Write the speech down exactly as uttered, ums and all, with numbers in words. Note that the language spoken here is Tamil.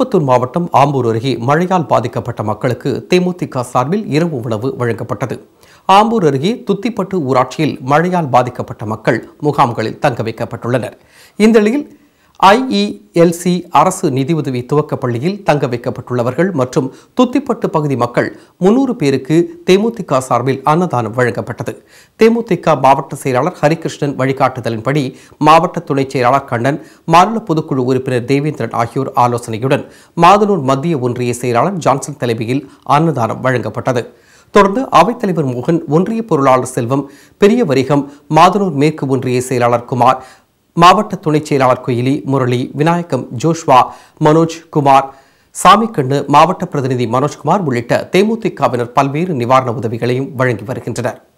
திருப்பத்தூர் மாவட்டம் ஆம்பூர் அருகே மழையால் பாதிக்கப்பட்ட மக்களுக்கு தேமுதிக சார்பில் இரவு உணவு வழங்கப்பட்டது. ஆம்பூர் அருகே துத்திப்பட்டு ஊராட்சியில் மழையால் பாதிக்கப்பட்ட மக்கள் முகாம்களில் தங்க வைக்கப்பட்டுள்ளனர். இந்த நிலையில் ஐஇஎல்சி அரசு நிதியுதவி துவக்க பள்ளியில் தங்க வைக்கப்பட்டுள்ளவர்கள் மற்றும் துத்திப்பட்டு பகுதி மக்கள் முன்னூறு பேருக்கு தேமுதிக சார்பில் அன்னதானம் வழங்கப்பட்டது. தேமுதிக மாவட்ட செயலாளர் ஹரிகிருஷ்ணன் வழிகாட்டுதலின்படி மாவட்ட துணைச் செயலாளர் கண்ணன், மாநில பொதுக்குழு உறுப்பினர் தேவேந்திரன் ஆகியோர் ஆலோசனையுடன் மாதனூர் மத்திய ஒன்றிய செயலாளர் ஜான்சன் தலைமையில் அன்னதானம் வழங்கப்பட்டது. தொடர்ந்து அவைத்தலைவர் மோகன், ஒன்றிய பொருளாளர் செல்வம், பெரிய வரிகம், மாதனூர் மேற்கு ஒன்றிய செயலாளர் குமார், மாவட்ட துணைச் செயலாளர் கோயிலி, முரளி, விநாயகம், ஜோஷ்வா, மனோஜ் குமார், சாமிக்கண்ணு, மாவட்ட பிரதிநிதி மனோஜ்குமார் உள்ளிட்ட தேமுதிகவினர் பல்வேறு நிவாரண உதவிகளையும் வழங்கி வருகின்றனர்.